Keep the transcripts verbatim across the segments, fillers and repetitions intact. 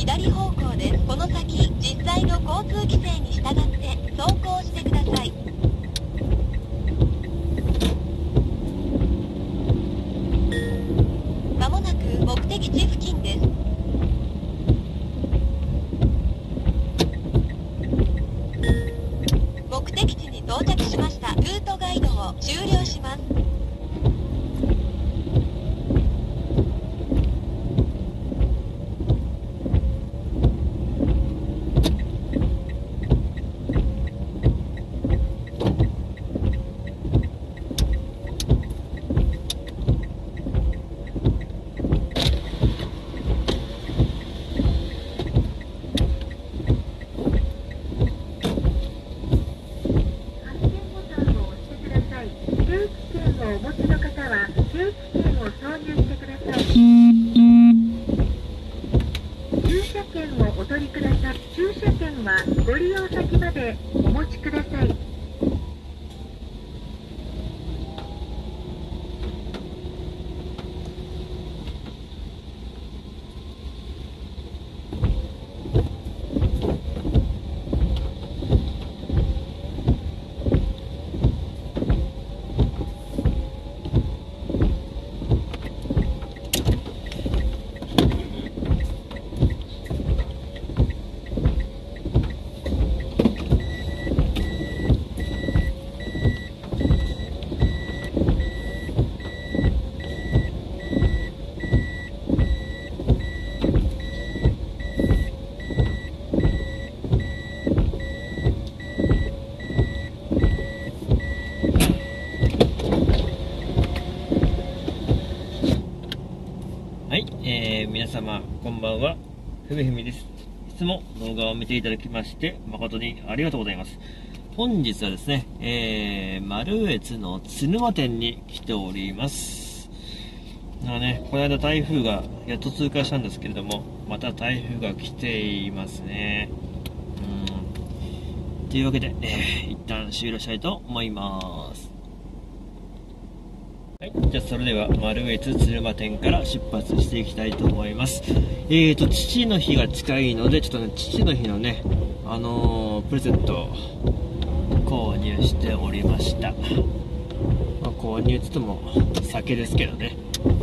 左方向です。この先、実際の交通規制に従って走行してください。まもなく目的地付近です。目的地に到着しました。ルートガイドを終了します。 お持ちの方は定期券を挿入してください。駐車券をお取りください。駐車券はご利用先までお持ちください。 はい、えー、皆様こんばんは、ふみふみです。いつも動画を見ていただきまして誠にありがとうございます。本日はですね、えー、マルエツの津沼店に来ております。まあね、この間台風がやっと通過したんですけれども、また台風が来ていますね。うん。というわけで、えー、一旦終了したいと思います。はい、じゃあそれではマルエツ鶴間店から出発していきたいと思います。えーと父の日が近いので、ちょっとね父の日のねあのー、プレゼントを購入しておりました。まあ、購入つっても酒ですけどね。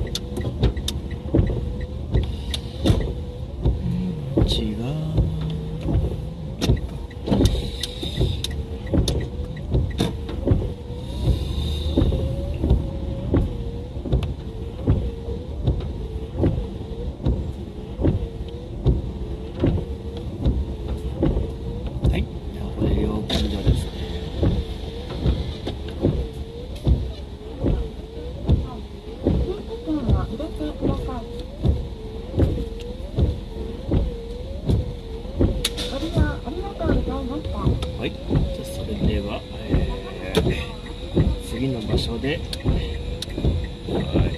違う。はい、じゃあそれでは、えー、次の場所で、はい